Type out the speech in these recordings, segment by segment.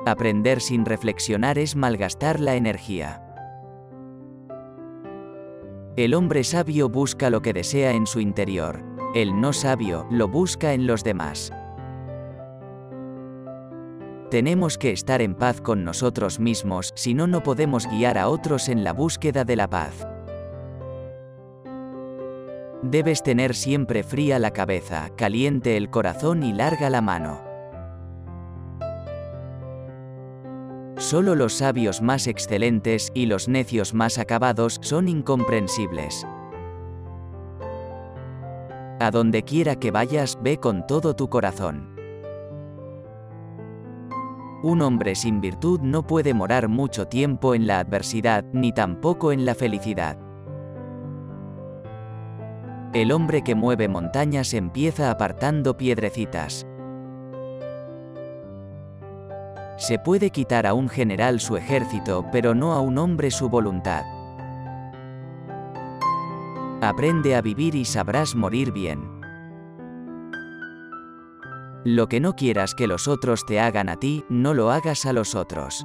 Aprender sin reflexionar es malgastar la energía. El hombre sabio busca lo que desea en su interior. El no sabio lo busca en los demás. Tenemos que estar en paz con nosotros mismos, si no, no podemos guiar a otros en la búsqueda de la paz. Debes tener siempre fría la cabeza, caliente el corazón y larga la mano. Solo los sabios más excelentes y los necios más acabados son incomprensibles. A donde quiera que vayas, ve con todo tu corazón. Un hombre sin virtud no puede morar mucho tiempo en la adversidad, ni tampoco en la felicidad. El hombre que mueve montañas empieza apartando piedrecitas. Se puede quitar a un general su ejército, pero no a un hombre su voluntad. Aprende a vivir y sabrás morir bien. Lo que no quieras que los otros te hagan a ti, no lo hagas a los otros.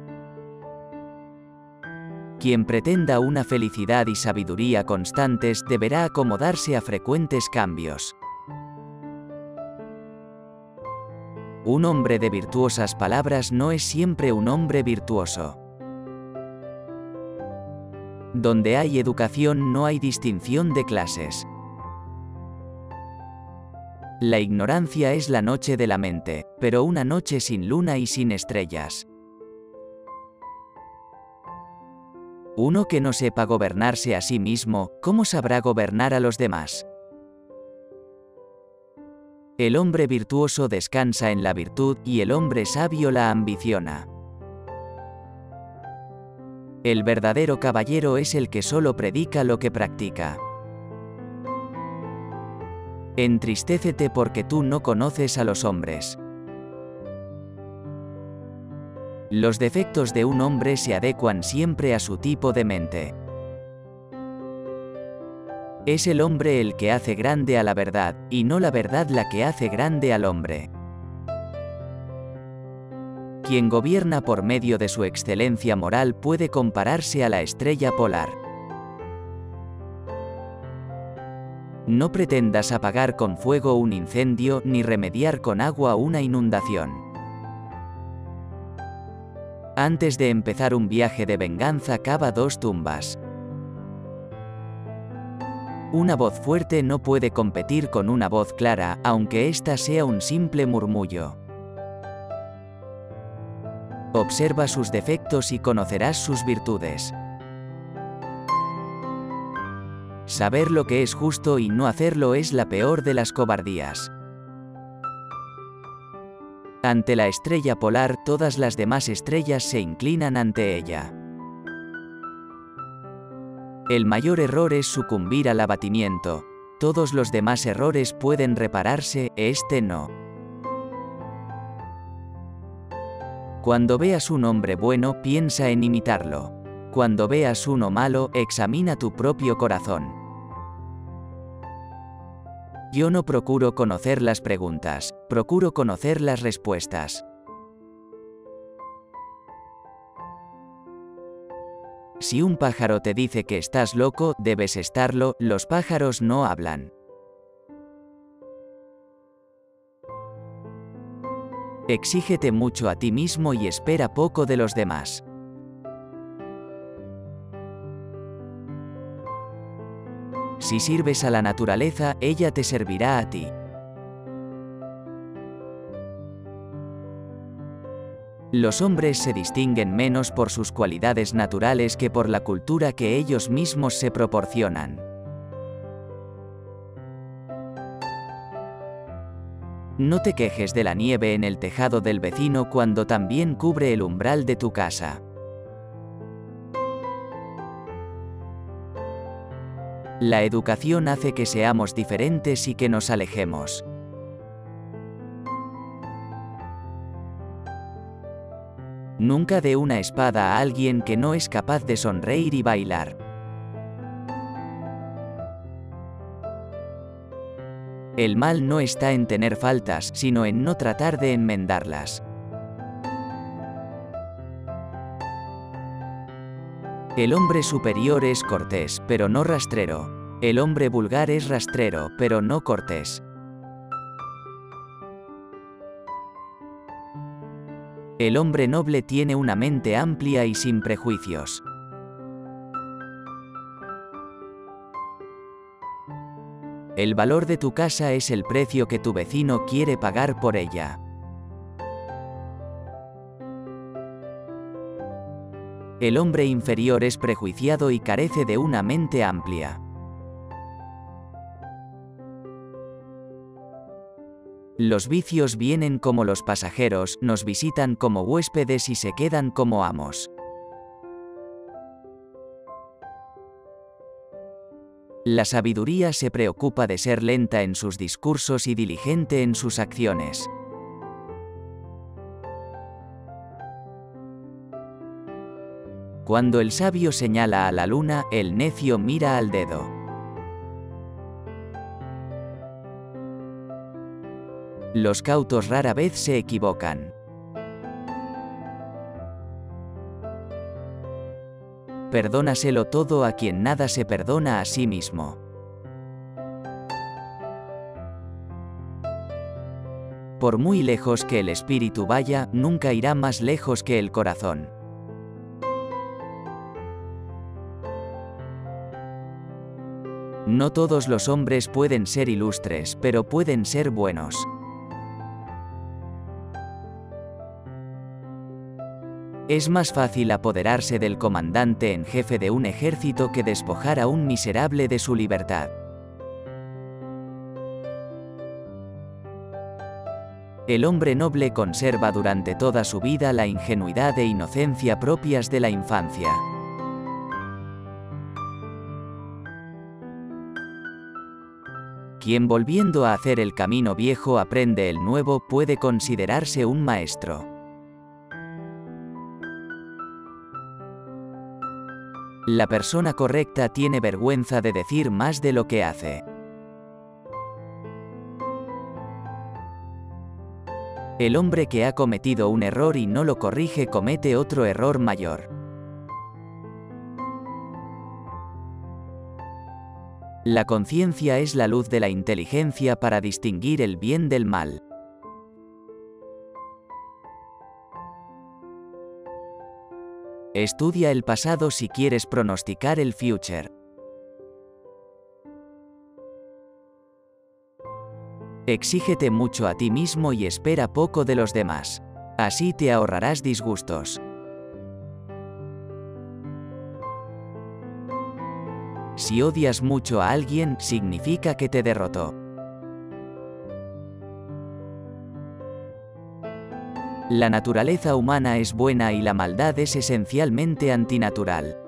Quien pretenda una felicidad y sabiduría constantes deberá acomodarse a frecuentes cambios. Un hombre de virtuosas palabras no es siempre un hombre virtuoso. Donde hay educación no hay distinción de clases. La ignorancia es la noche de la mente, pero una noche sin luna y sin estrellas. Uno que no sepa gobernarse a sí mismo, ¿cómo sabrá gobernar a los demás? El hombre virtuoso descansa en la virtud y el hombre sabio la ambiciona. El verdadero caballero es el que solo predica lo que practica. Entristécete porque tú no conoces a los hombres. Los defectos de un hombre se adecuan siempre a su tipo de mente. Es el hombre el que hace grande a la verdad, y no la verdad la que hace grande al hombre. Quien gobierna por medio de su excelencia moral puede compararse a la estrella polar. No pretendas apagar con fuego un incendio, ni remediar con agua una inundación. Antes de empezar un viaje de venganza, cava 2 tumbas. Una voz fuerte no puede competir con una voz clara, aunque ésta sea un simple murmullo. Observa sus defectos y conocerás sus virtudes. Saber lo que es justo y no hacerlo es la peor de las cobardías. Ante la estrella polar, todas las demás estrellas se inclinan ante ella. El mayor error es sucumbir al abatimiento. Todos los demás errores pueden repararse, este no. Cuando veas un hombre bueno, piensa en imitarlo. Cuando veas uno malo, examina tu propio corazón. Yo no procuro conocer las preguntas, procuro conocer las respuestas. Si un pájaro te dice que estás loco, debes estarlo, los pájaros no hablan. Exígete mucho a ti mismo y espera poco de los demás. Si sirves a la naturaleza, ella te servirá a ti. Los hombres se distinguen menos por sus cualidades naturales que por la cultura que ellos mismos se proporcionan. No te quejes de la nieve en el tejado del vecino cuando también cubre el umbral de tu casa. La educación hace que seamos diferentes y que nos alejemos. Nunca dé una espada a alguien que no es capaz de sonreír y bailar. El mal no está en tener faltas, sino en no tratar de enmendarlas. El hombre superior es cortés, pero no rastrero. El hombre vulgar es rastrero, pero no cortés. El hombre noble tiene una mente amplia y sin prejuicios. El valor de tu casa es el precio que tu vecino quiere pagar por ella. El hombre inferior es prejuiciado y carece de una mente amplia. Los vicios vienen como los pasajeros, nos visitan como huéspedes y se quedan como amos. La sabiduría se preocupa de ser lenta en sus discursos y diligente en sus acciones. Cuando el sabio señala a la luna, el necio mira al dedo. Los cautos rara vez se equivocan. Perdónaselo todo a quien nada se perdona a sí mismo. Por muy lejos que el espíritu vaya, nunca irá más lejos que el corazón. No todos los hombres pueden ser ilustres, pero pueden ser buenos. Es más fácil apoderarse del comandante en jefe de un ejército que despojar a un miserable de su libertad. El hombre noble conserva durante toda su vida la ingenuidad e inocencia propias de la infancia. Quien volviendo a hacer el camino viejo aprende el nuevo puede considerarse un maestro. La persona correcta tiene vergüenza de decir más de lo que hace. El hombre que ha cometido un error y no lo corrige comete otro error mayor. La conciencia es la luz de la inteligencia para distinguir el bien del mal. Estudia el pasado si quieres pronosticar el future. Exígete mucho a ti mismo y espera poco de los demás. Así te ahorrarás disgustos. Si odias mucho a alguien, significa que te derrotó. La naturaleza humana es buena y la maldad es esencialmente antinatural.